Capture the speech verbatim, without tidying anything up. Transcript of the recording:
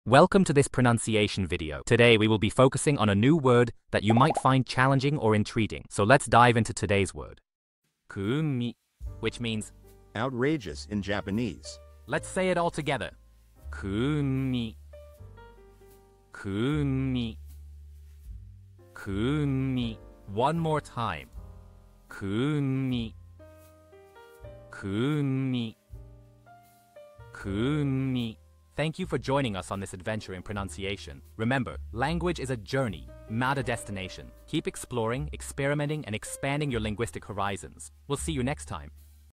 Welcome to this pronunciation video. Today we will be focusing on a new word that you might find challenging or intriguing. So let's dive into today's word. Kumi, which means outrageous in Japanese. Let's say it all together. Kumi. Kumi. Kumi. One more time. Kumi. Kumi. Kumi. Thank you for joining us on this adventure in pronunciation. Remember, language is a journey, not a destination. Keep exploring, experimenting, and expanding your linguistic horizons. We'll see you next time.